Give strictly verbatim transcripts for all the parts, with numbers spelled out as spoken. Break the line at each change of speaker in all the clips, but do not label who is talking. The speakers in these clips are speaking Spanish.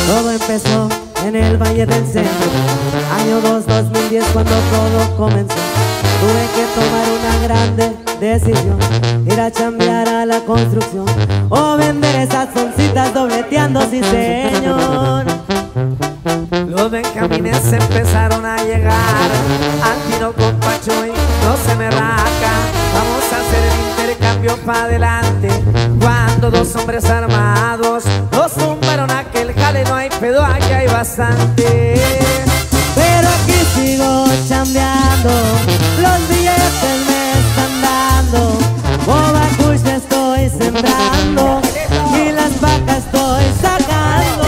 Todo empezó en el Valle del Centro, año dos, dos mil diez, cuando todo comenzó. Tuve que tomar una grande decisión, ir a chambear a la construcción o vender esas oncitas dobleteando, sí señor.
Los benjamines empezaron a llegar, al tiro con Pacho y no se me raca. Vamos a hacer el intercambio pa' adelante, cuando dos hombres armados nos tumbaron aquel jale. No hay pedo, aquí hay bastante.
Pero aquí sigo chambeando, los billetes me están dando, boba kush estoy sembrando y las vacas estoy sacando.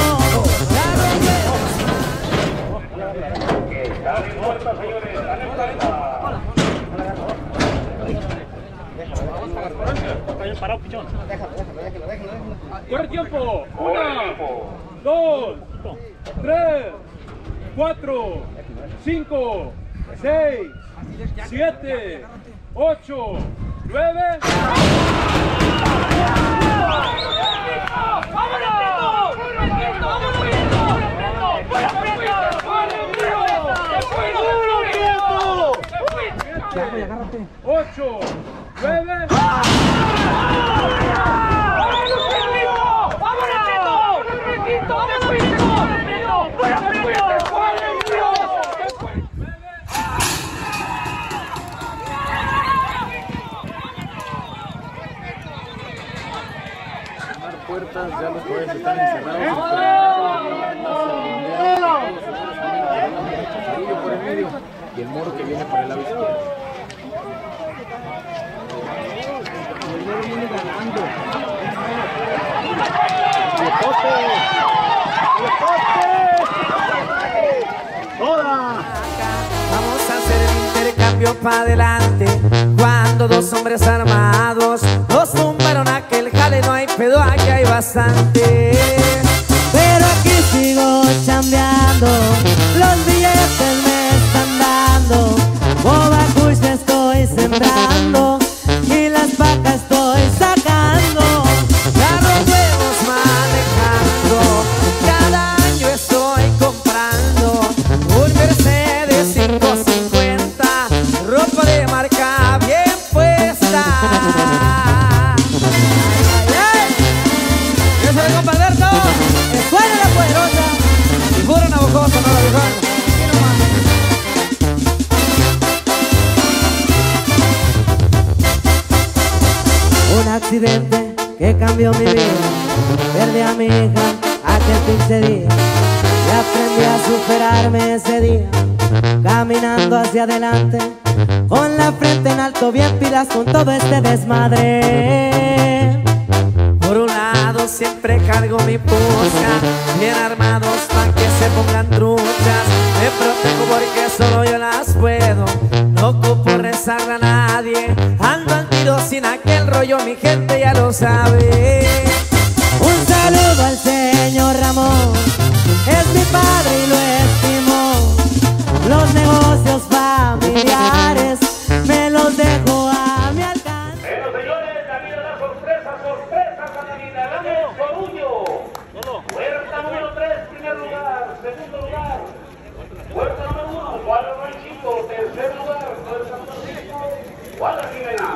Corre tiempo. Una, dos, tres, cuatro, cinco, seis, siete, ocho, nueve. Ocho, nueve.
Puertas, ya los jueves están encerrados por el medio y el Moro que viene por el lado izquierdo. El Moro viene ganando.
Vamos a hacer el intercambio pa' adelante, cuando dos hombres armados nos tumbaron aquel jale. No hay pedo, aquí hay bastante.
Pero aquí sigo chambeando, los billetes me están dando, boba kush estoy sembrando y las vacas estoy sacando.
Carros nuevos manejando, cada año estoy comprando un Mercedes quinientos cincuenta, ropa de marca bien puesta. ¡Ay, ay! ¡Eso de compa Alberto!
¡Escuela la poderosa!
Y puro navajoso, no la viejona.
Un accidente que cambió mi vida, perdí a mi hija aquel pinche día y aprendí a superarme ese día, caminando hacia adelante, con la frente en alto, bien pilas con todo este desmadre.
Por un lado siempre cargo mi pucha, bien armados pa' que se pongan truchas. Me protejo porque solo yo las puedo, no ocupo rezarle a nadie. Ando al tiro sin aquel rollo, mi gente ya lo sabe.
Un saludo al señor Ramón, es mi padre y lo estimo. Los negocios familiares me los dejo a mi alcance.
Bueno, señores, la vida da sorpresas, sorpresas a la vida. Dame Coruño. Puerta número tres, primer lugar. Segundo lugar. Puerta número uno, Guadalajara Ranchito. Tercer lugar, puerta número cinco, Guadalajara.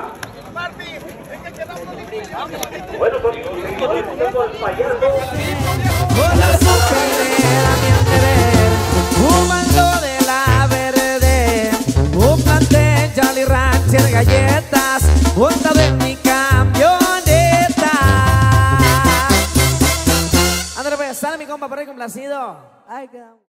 Bueno, seguimos disfrutando al payaso.
Con la superera mi antever, fumando de la verde, un plantel Jolly Rancher, galletas, montado en mi camioneta. Ándale pues, sale mi compa por ahí complacido.
Ay, qué